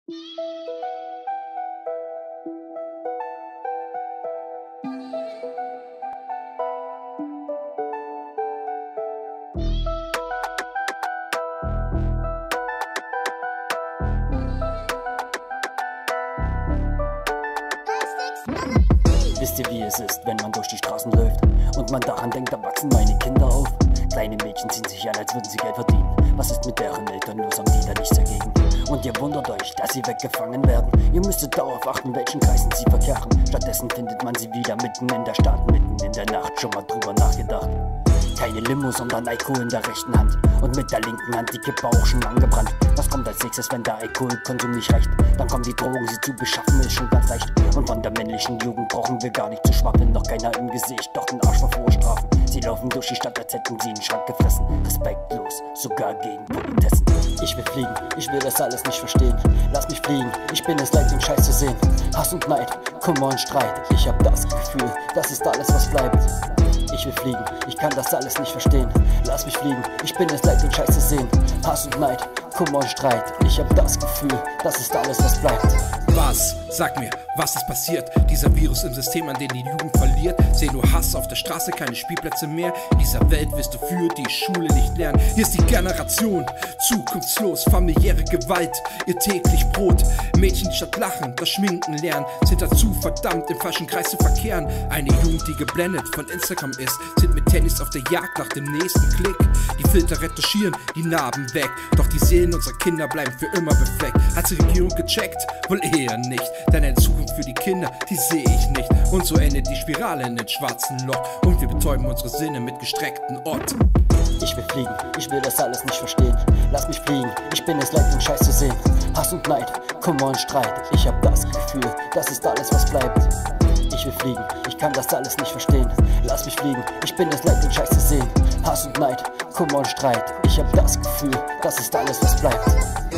Wisst ihr, wie es ist, wenn man durch die Straßen läuft und man daran denkt, da wachsen meine Kinder auf? Kleine Mädchen ziehen sich an, als würden sie Geld verdienen. Was ist mit deren Eltern los, haben die da nichts dagegen? Und ihr wundert euch, dass sie weggefangen werden. Ihr müsstet darauf achten, welchen Kreisen sie verkehren. Stattdessen findet man sie wieder mitten in der Stadt, mitten in der Nacht. Schon mal drüber nachgedacht? Keine Limo, sondern Alkohol in der rechten Hand und mit der linken Hand die Kippe auch schon angebrannt. Was kommt als nächstes, wenn der Alkoholkonsum nicht reicht? Dann kommen die Drogen, sie zu beschaffen ist schon ganz leicht. Und von der männlichen Jugend brauchen wir gar nicht zu schwaffeln. Noch keiner im Gesicht, doch den Arsch vor Vorstrafen. Sie laufen durch die Stadt, als hätten sie in den Schrank gefressen. Respektlos, sogar gegen Politessen. Ich will fliegen, ich will das alles nicht verstehen. Lass mich fliegen, ich bin es leid, den Scheiß zu sehen. Hass und Neid, Kummer und Streit. Ich hab das Gefühl, das ist alles, was bleibt. Ich will fliegen, ich kann das alles nicht verstehen. Lass mich fliegen, ich bin es leid, den Scheiß zu sehen. Hass und Neid, Kummer und Streit. Ich hab das Gefühl, das ist alles, was bleibt. Was? Sag mir, was ist passiert? Dieser Virus im System, an dem die Jugend verliert. Seh nur Hass auf der Straße, keine Spielplätze mehr. In dieser Welt wirst du für die Schule nicht lernen. Hier ist die Generation, zukunftslos, familiäre Gewalt, ihr täglich Brot. Mädchen, die statt lachen, das Schminken lernen, sind dazu verdammt, im falschen Kreis zu verkehren. Eine Jugend, die geblendet von Instagram ist, sind mit Tennis auf der Jagd nach dem nächsten Klick. Die Filter retuschieren, die Narben weg, doch die Seelen unserer Kinder bleiben für immer befleckt. Hat die Regierung gecheckt? Wohl eher nicht, denn eine Zukunft für die Kinder, die sehe ich nicht. Und so endet die Spirale in den schwarzen Loch und wir betäuben unsere Sinne mit gestreckten Ort. Ich will fliegen, ich will das alles nicht verstehen. Lass mich fliegen, ich bin es leid, den Scheiß zu sehen. Hass und Neid, Kummer und Streit. Ich hab das Gefühl, das ist alles, was bleibt. Ich will fliegen, ich kann das alles nicht verstehen. Lass mich fliegen, ich bin es leid, den Scheiß zu sehen. Hass und Neid, Kummer und Streit. Ich hab das Gefühl, das ist alles, was bleibt.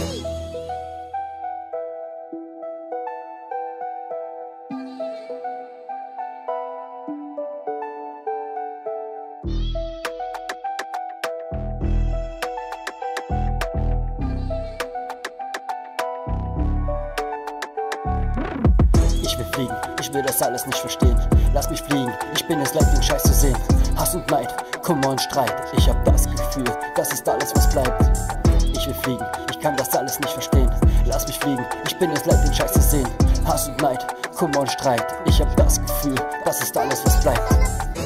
Ich will fliegen, ich will das alles nicht verstehen. Lass mich fliegen, ich bin es leid, den Scheiß zu sehen. Hass und Neid, Kummer und Streit. Ich hab das Gefühl, das ist alles, was bleibt. Ich will fliegen, ich kann das alles nicht verstehen. Lass mich fliegen, ich bin es leid, den Scheiß zu sehen. Hass und Neid, Kummer und Streit. Ich hab das Gefühl, das ist alles, was bleibt.